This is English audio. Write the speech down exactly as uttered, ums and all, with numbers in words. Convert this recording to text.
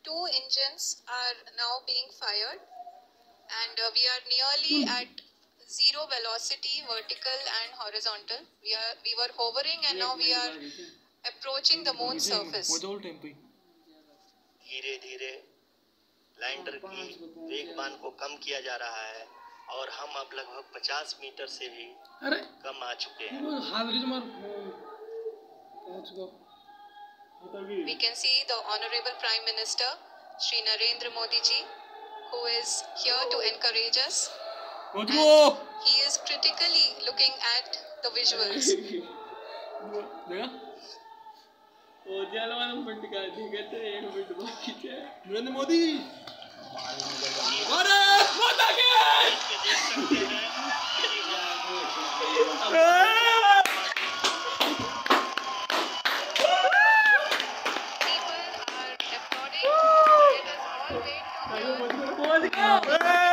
two engines are now being fired, and uh, we are nearly at zero velocity, vertical and horizontal. We are we were hovering, and now we are approaching the moon surface. धीरे धीरे lander की वेगमान को कम किया जा रहा है और हम अब लगभग पचास मीटर से भी कम आ चुके हैं. We can see the Honorable Prime Minister Shri Narendra Modi ji, who is here to encourage us. And he is critically looking at the visuals. Narendra Modi Bharat माता की People are applauding. Let us all wait to hear.